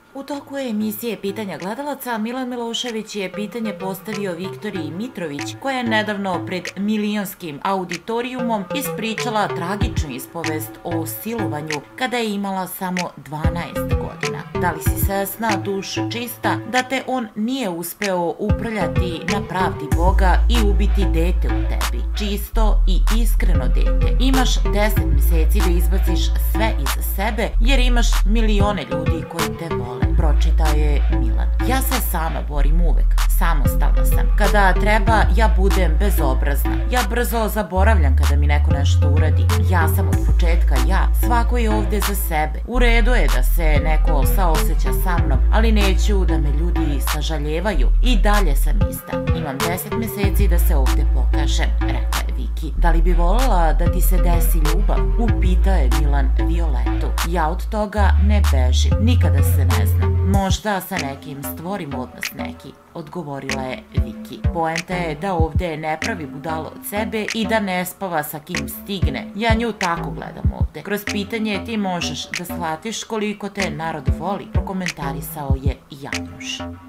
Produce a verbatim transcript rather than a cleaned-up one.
U toku emisije Pitanja gledalaca, Milan Milošević je pitanje postavio Viktoriji Mitrović, koja je nedavno pred milionskim auditorijumom ispričala tragičnu ispovest o silovanju kada je imala samo dvanaest godina. Da li si svesna, dušo čista, da te on nije uspeo uprljati na pravdi Boga i ubiti dete u tebi? Čisto i iskreno dete. Imaš deset meseci da izbaciš sve iza sebe, jer imaš milione ljudi koji te vole. Pročitao je Milan. Ja se sama borim uvek. Samostalna sam. Kada treba, ja budem bezobrazna. Ja brzo zaboravljam kada mi neko nešto uradi. Ja sam od početka ja. Svako je ovde za sebe. U redu je da se neko saoseća sa mnom, ali neću da me ljudi sažaljevaju. I dalje sam ista. Imam deset meseci da se ovde pokažem, rekla je Viki. Da li bi voljela da ti se desi ljubav? Upitao je Milan Violetu. Ja od toga ne bežim. Nikada se ne znam. Možda sa nekim stvorim odnos neki, odgovorila je Viki. Poenta je da ovde ne pravi budalo od sebe i da ne spava sa kim stigne. Ja nju tako gledam ovde. Kroz pitanje ti možeš da shvatiš koliko te narod voli, prokomentarisao je Januš.